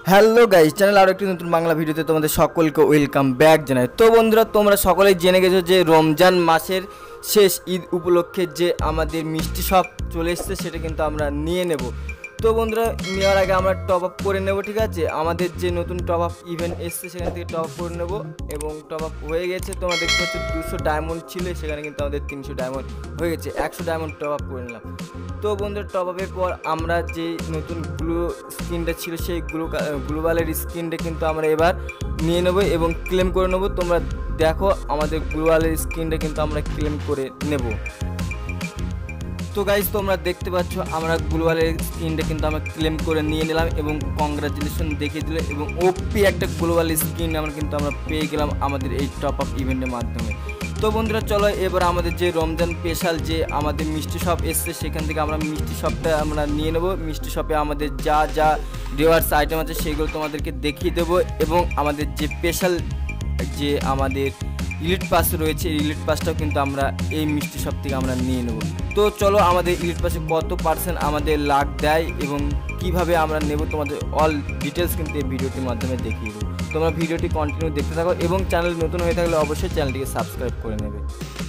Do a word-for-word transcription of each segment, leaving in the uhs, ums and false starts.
Hello guys, channel আরও একটি নতুন বাংলা ভিডিওতে তোমাদের সকলকে ওয়েলকাম ব্যাক জানাই। তো বন্ধুরা, তোমরা সকলেই জেনে গেছো যে রমজান মাসের শেষ ঈদ উপলক্ষে যে আমাদের মিষ্টি শপ চলে এসছে, সেটা কিন্তু আমরা নিয়ে নেব। তো বন্ধুরা, নেওয়ার আগে আমরা টপ আপ করে নেব, ঠিক আছে। আমাদের যে নতুন টপ আপ ইভেন্ট এসছে সেখান থেকে টপ আপ করে নেব, এবং টপ আপ হয়ে গেছে। তোমরা দেখতে পাচ্ছ দুশো ডায়মন্ড ছিল, সেখানে কিন্তু আমাদের তিনশো ডায়মন্ড হয়ে গেছে, একশো ডায়মন্ড টপ আপ করে নিলাম। তো বন্ধুরা, টপ আপের পর আমরা যে নতুন গ্লু স্কিনটা ছিল সেই গ্লু গ্লোবালের স্কিনটা কিন্তু আমরা এবার নিয়ে নেব এবং ক্লেম করে নেব। তোমরা দেখো, আমাদের গ্লোবালের স্কিনটা কিন্তু আমরা ক্লেম করে নেব। তো গাইজ, তোমরা দেখতে পাচ্ছ আমরা গ্লোবালের স্কিনটা কিন্তু আমরা ক্লেম করে নিয়ে নিলাম এবং কংগ্রাচুলেশন দেখিয়ে দিল, এবং ওপি একটা গ্লোবাল স্কিন আমরা কিন্তু আমরা পেয়ে গেলাম আমাদের এই টপ আপ ইভেন্টের মাধ্যমে। তো বন্ধুরা, চলো এবার আমাদের যে রমজান স্পেশাল যে আমাদের মিষ্টি শপ এসছে সেখান থেকে আমরা মিষ্টি শপটা আমরা নিয়ে নেব। মিষ্টি শপে আমাদের যা যা রিওয়ার্ডস আইটেম আছে সেগুলো তোমাদেরকে দেখিয়ে দেবো, এবং আমাদের যে স্পেশাল যে আমাদের ইলিট পাস রয়েছে, ইলিট পাসটাও কিন্তু আমরা এই মিষ্টি শপ থেকে আমরা নিয়ে নেব। তো চলো, আমাদের ইলিট পাসে কত পার্সেন্ট আমাদের লাভ দেয় এবং কিভাবে আমরা নেব তোমাদের অল ডিটেলস কিন্তু এই ভিডিওটির মাধ্যমে দেখিয়ে দেবো। তোমরা ভিডিওটি কন্টিনিউ দেখতে থাকো, এবং চ্যানেল নতুন হয়ে থাকলে অবশ্যই চ্যানেলটিকে সাবস্ক্রাইব করে নেবে।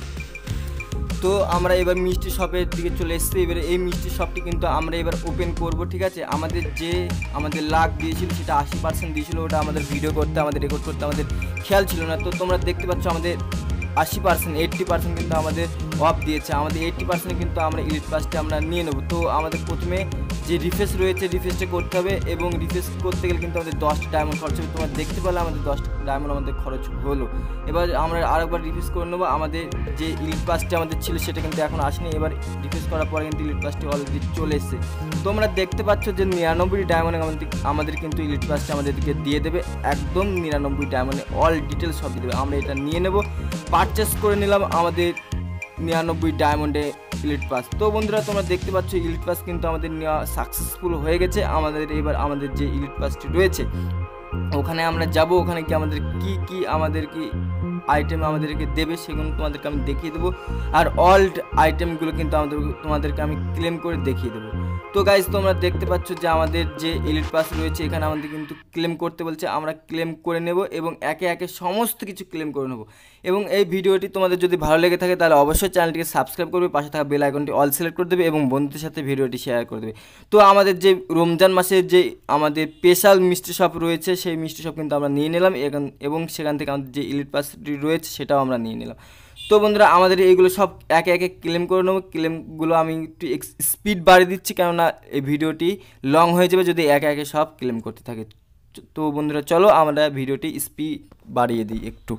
তো আমরা এবার মিষ্টি শপের দিকে চলে এসেছি। এবারে এই মিষ্টি শপটি কিন্তু আমরা এবার ওপেন করব, ঠিক আছে। আমাদের যে আমাদের লাখ দিয়েছিল সেটা আশি পার্সেন্ট দিয়েছিল, ওটা আমাদের ভিডিও করতে আমাদের রেকর্ড করতে আমাদের খেয়াল ছিল না। তো তোমরা দেখতে পাচ্ছ আমাদের আশি পার্সেন্ট এইট্টি পার্সেন্ট কিন্তু আমাদের অফ দিয়েছে। আমাদের এইট্টি পার্সেন্ট কিন্তু আমরা ইলিট পাসটা আমরা নিয়ে নেব। তো আমাদের প্রথমে যে রিফ্রেশ রয়েছে রিফ্রেশটা করতে হবে, এবং রিফ্রেশ করতে গেলে কিন্তু আমাদের দশটা ডায়মন্ড খরচ হবে। তোমরা দেখতে পেলে আমাদের দশটা ডায়মন্ড আমাদের খরচ হলো। এবার আমরা আরেকবার রিফ্রেশ করে নেবো। আমাদের যে ইলিট পাসটা আমাদের ছিল সেটা কিন্তু এখন আসেনি। এবার রিফ্রেশ করার পরে কিন্তু ইলিট পাসটি অলরেডি চলে এসেছে। তোমরা দেখতে পাচ্ছ যে নিরানব্বই ডায়মন্ডে আমাদের আমাদের কিন্তু ইলিট পাসটা আমাদেরকে দিয়ে দেবে, একদম নিরানব্বই ডায়মন্ডে অল ডিটেলস সব দিয়ে দেবে। আমরা এটা নিয়ে নেব, পারচেস করে নিলাম আমাদের নিরানব্বই ডায়মন্ডে ইলিট পাস। তো বন্ধুরা, তোমরা দেখতে পাচ্ছ ইলিট পাস কিন্তু আমাদের নেওয়া সাকসেসফুল হয়ে গেছে। আমাদের এবার আমাদের যে ইলিট পাসটি রয়েছে ওখানে আমরা যাব, ওখানে কি আমাদের কি কি আমাদের কি আইটেম আমাদেরকে দেবে সেগুলো তোমাদেরকে আমি দেখিয়ে দেবো, আর অল্ড আইটেমগুলো কিন্তু আমাদের তোমাদেরকে আমি ক্লেম করে দেখিয়ে দেবো। তো গাইজ, তোমরা দেখতে পাচ্ছ যে আমাদের যে ইলিট পাস রয়েছে এখানে আমাদের কিন্তু ক্লেম করতে বলছে, আমরা ক্লেম করে নেব এবং একে একে সমস্ত কিছু ক্লেম করে নেব। এবং এই ভিডিওটি তোমাদের যদি ভালো লেগে থাকে তাহলে অবশ্যই চ্যানেলটিকে সাবস্ক্রাইব করবে, পাশে থাকা বেল আইকনটি অল সিলেক্ট করে দেবে এবং বন্ধুদের সাথে ভিডিওটি শেয়ার করে দেবে। তো আমাদের যে রমজান মাসের যে আমাদের স্পেশাল মিষ্টি শপ রয়েছে সেই মিষ্টি শপ কিন্তু আমরা নিয়ে নিলাম, এবং সেখান থেকে আমাদের যে ইলিট পাসটি রয়েছে সেটাও আমরা নিয়ে নিলাম। তো বন্ধুরা, আমাদের এইগুলো সব একে একে ক্লেম করে নেবো। ক্লেমগুলো আমি একটু স্পিড বাড়িয়ে দিচ্ছি, কেননা এই ভিডিওটি লং হয়ে যাবে যদি একে একে সব ক্লেম করতে থাকে। তো বন্ধুরা, চলো আমরা ভিডিওটি স্পিড বাড়িয়ে দিই একটু।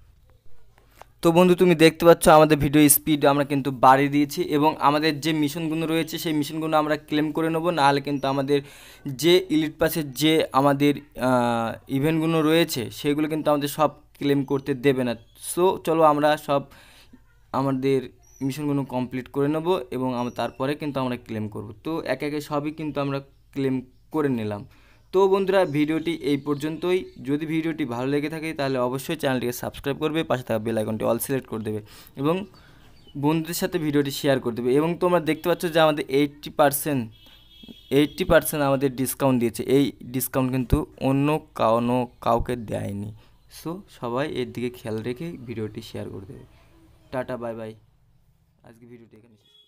তো বন্ধু, তুমি দেখতে পাচ্ছ আমাদের ভিডিও স্পিড আমরা কিন্তু বাড়িয়ে দিয়েছি, এবং আমাদের যে মিশনগুলো রয়েছে সেই মিশনগুলো আমরা ক্লেম করে নেবো, নাহলে কিন্তু আমাদের যে ইলিট পাসের যে আমাদের ইভেন্টগুলো রয়েছে সেগুলো কিন্তু আমাদের সব ক্লেম করতে দেবে না। সো চলো আমরা সব আমাদের মিশনগুলো কমপ্লিট করে নেব, এবং আমরা তারপরে কিন্তু আমরা ক্লেম করব। তো একে একে সবই কিন্তু আমরা ক্লেম করে নিলাম। তো বন্ধুরা, ভিডিওটি এই পর্যন্তই। যদি ভিডিওটি ভালো লেগে থাকে তাহলে অবশ্যই চ্যানেলটিকে সাবস্ক্রাইব করবে, পাশে থাকা বেল আইকনটি অল সিলেক্ট করে দেবে এবং বন্ধুদের সাথে ভিডিওটি শেয়ার করে দেবে। এবং তোমরা দেখতে পাচ্ছ যে আমাদের এইট্টি পার্সেন্ট এইট্টি পার্সেন্ট আমাদের ডিসকাউন্ট দিয়েছে। এই ডিসকাউন্ট কিন্তু অন্য কোনো কাউকে দেয়নি। সো সবাই এর দিকে খেয়াল রেখে ভিডিওটি শেয়ার করে দেবে। Tata, bye bye. আজকে ভিডিওটি এখানে শেষ।